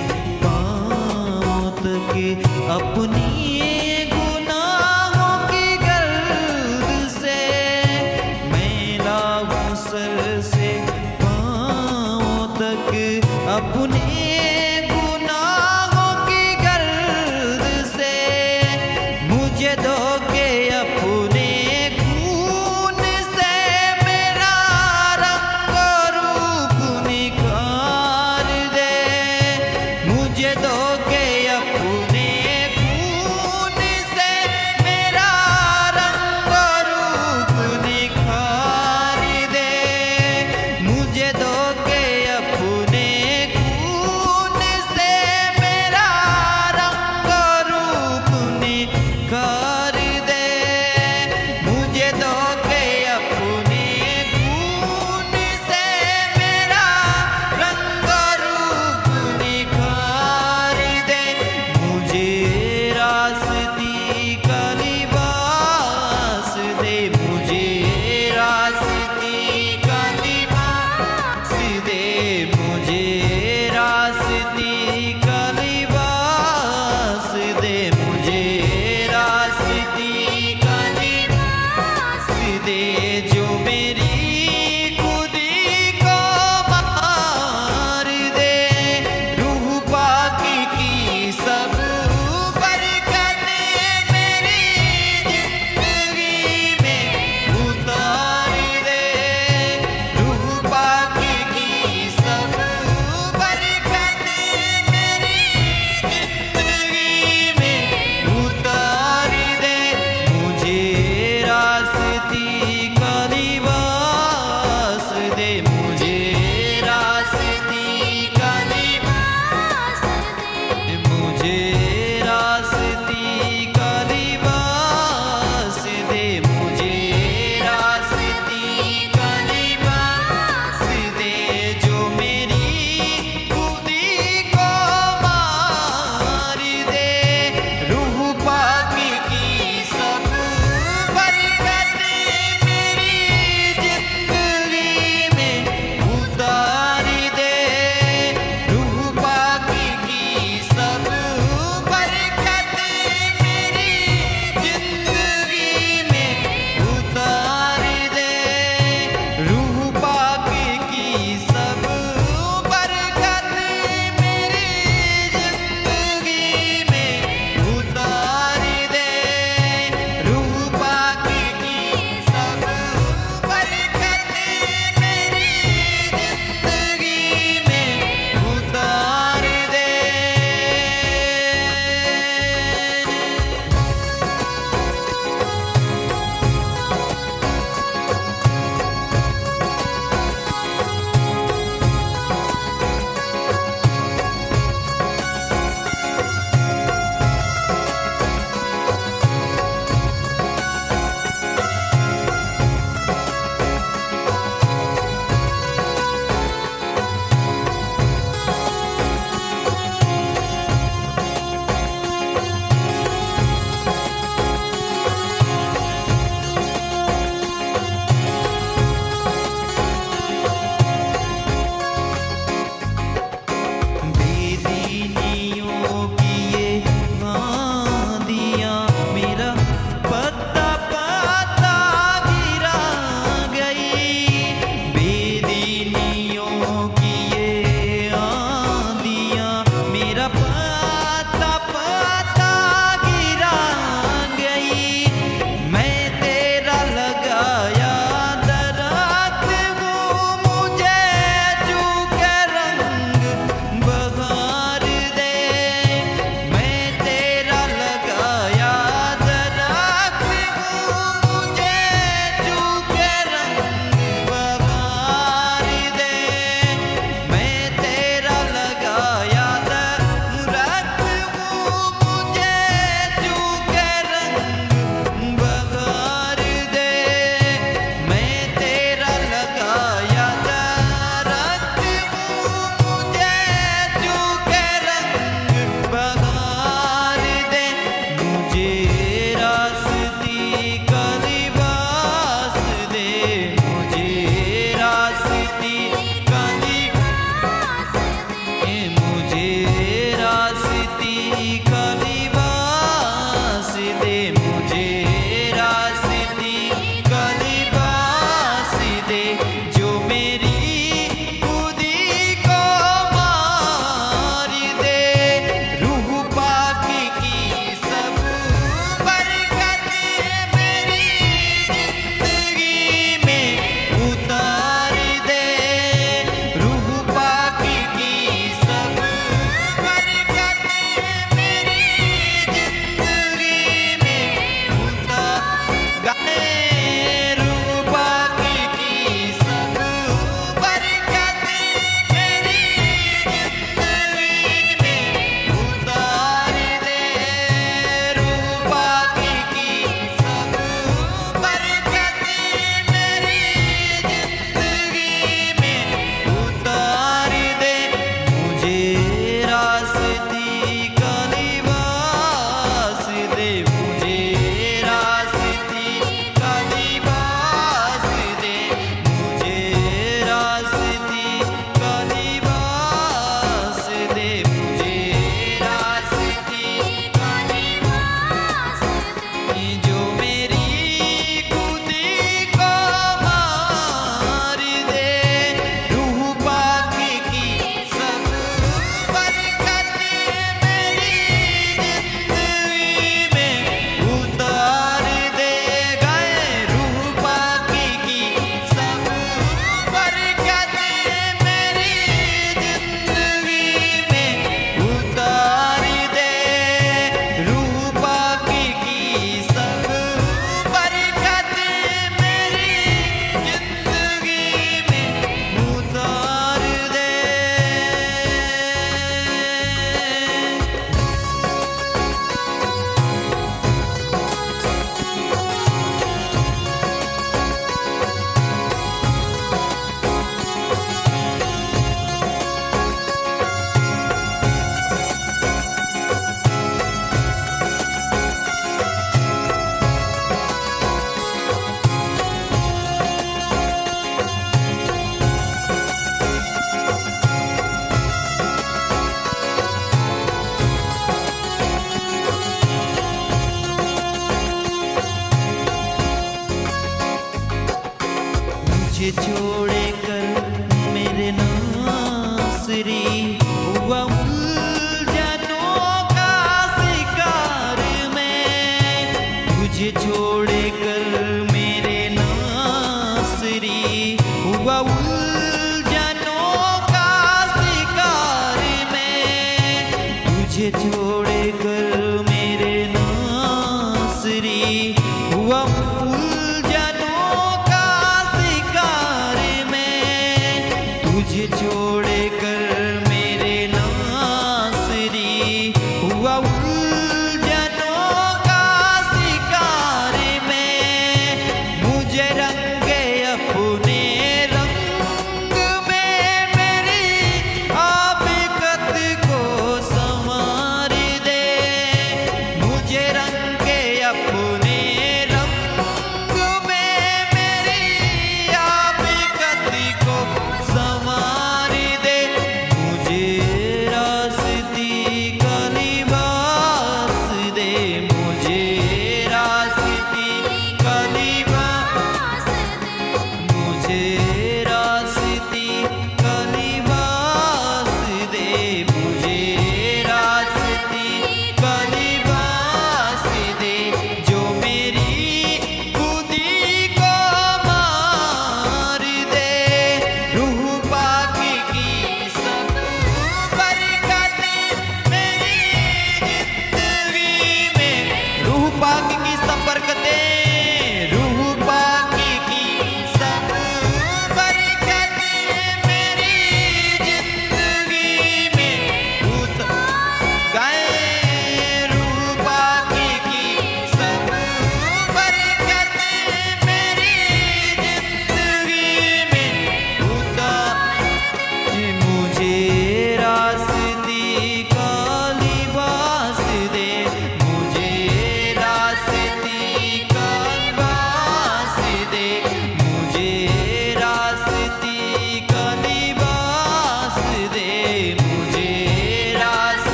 पाँव तक अपनी गुनाहों की गर्द से मैं लाऊं सर से पाँव तक अपने गुनाहों की गर्द से। मुझे दो के अपने खून से मेरा रंग और रूप निखार दे। मुझे दो के अपने खून से मेरा रंग और रूप निखार दे। मुझे दो के अपने खून से मेरा रंग और रूप निखार दे। मुझे दो के अपने खून से मेरा रंग और रूप निखार दे। मुझे छोड़े कर मेरे नासरी हुआ उलझनों का शिकार मैं। तुझे छोड़े कर मेरे नासरी हुआ उलझनों का शिकार मैं। मुझे रंगे अपने रंग में मेरी आबिकत को संवार दे। मुझे रंगे अपने रंग में मेरी आबिकत को संवार दे। मुझे रास्ती का लिबास दे। मुझे रास्ती का लिबास दे। मुझे रास्ती का लिबास दे। मुझे रास्ती का लिबास दे। जो मेरी खुदी को मार दे। रूह पाक की सब बरकतें मेरी जिंदगी में। रूह पाक की सब बरकतें, रूह पाक की सब बरकतें मेरी जिंदगी में उतार गए। रूह पाक की सब बरकतें मेरी जिंदगी में उतार। मुझे रास्ती का लिबास दे। मुझे रास्ती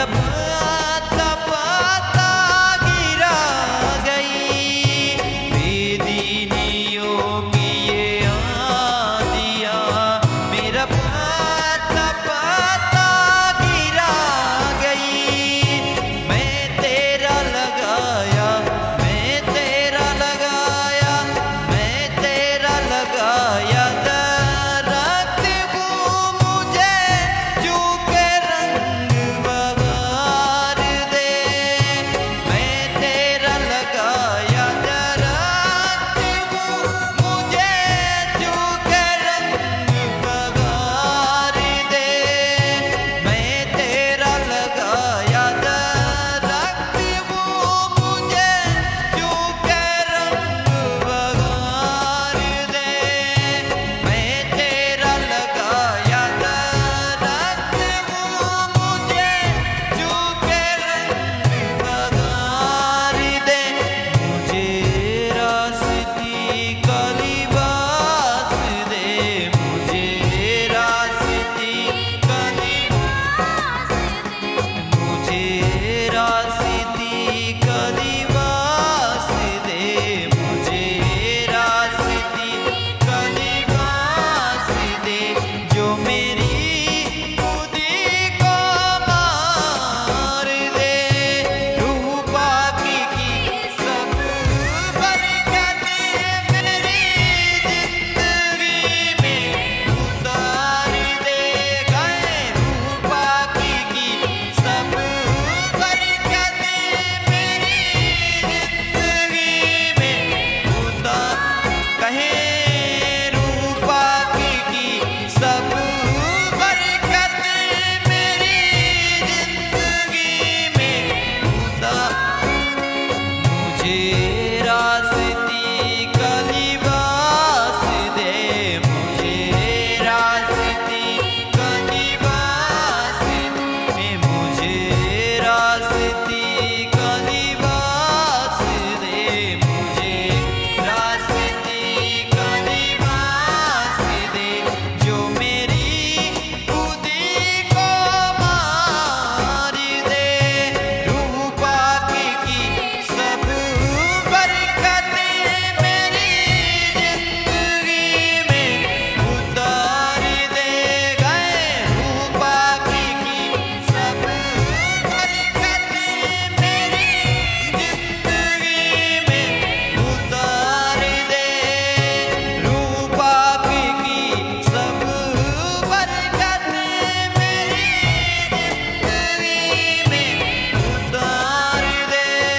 पत्ता पत्ता गिरा गई, बेदीनियों की ये आंधियाँ, मेरा पत्ता पत्ता गिरा गई। मैं तेरा लगाया, मैं तेरा लगाया, मैं तेरा लगाया दरख्त हूँ, मुझे चूके रंग बहार दे। मैं तेरा लगाया दरख्त हूँ, मुझे चूके रंग बहार दे। मैं तेरा लगाया दरख्त हूँ, मुझे चूके रंग बहार दे। मैं तेरा लगाया दरख्त हूँ, मुझे चूके रंग बहार दे। मुझे रास्ते का लिबास दे, मुझे रास्ते का लिबास दे, मुझे रास्ते का लिबास दे, मुझे रास्ते का लिबास दे। जो मेरी खुदी को मार दे, रूह पाकी की सब बरकतें मेरी जिंदगी में उतार दे। गए रूह पाकी की सब बरकतें मेरी जिंदगी में उतार। कहे रूह पाकी की सब बरकतें मेरी जिंदगी में उतार। मुझे रास्ते का लिबास दे, मुझे रास्ते का लिबास दे, मुझे रास्ते का लिबास दे, मुझे रास्ते का लिबास दे। जो मेरी खुदी को मार दे, रूह पाकी की सब बरकतें मेरी जिंदगी में उतार दे। गए रूह पाकी की सब बरकतें मेरी जिंदगी में उतार दे। रूह पाकी की सब बरकतें मेरी जिंदगी में उतार दे।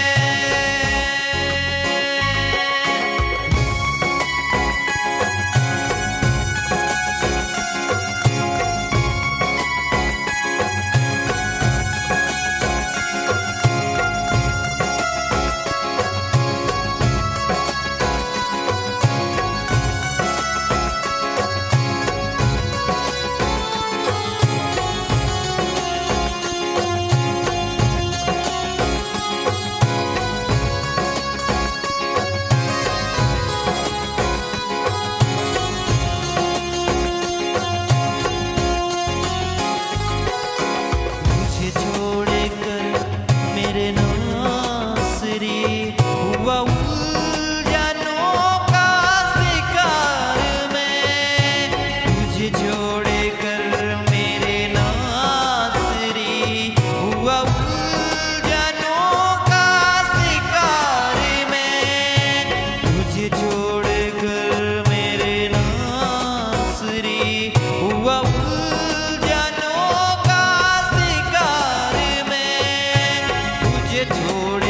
मुझे छोड़कर मेरे नासरी हुआ उलझनों का शिकार मैं। मुझे छोड़कर मेरे नासरी हुआ उलझनों का शिकार मैं। मुझे छोड़कर मेरे नासरी हुआ उलझनों का शिकार मैं। तुझे छोड़